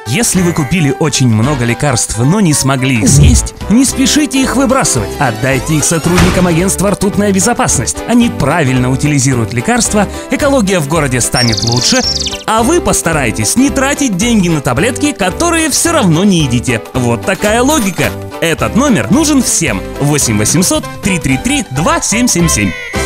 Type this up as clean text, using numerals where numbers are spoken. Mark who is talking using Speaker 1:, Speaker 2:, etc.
Speaker 1: Если вы купили очень много лекарств, но не смогли их съесть, не спешите их выбрасывать. Отдайте их сотрудникам агентства «Ртутная безопасность». Они правильно утилизируют лекарства, экология в городе станет лучше, а вы постарайтесь не тратить деньги на таблетки, которые все равно не едите. Вот такая логика. Этот номер нужен всем. 8 800 333 2777.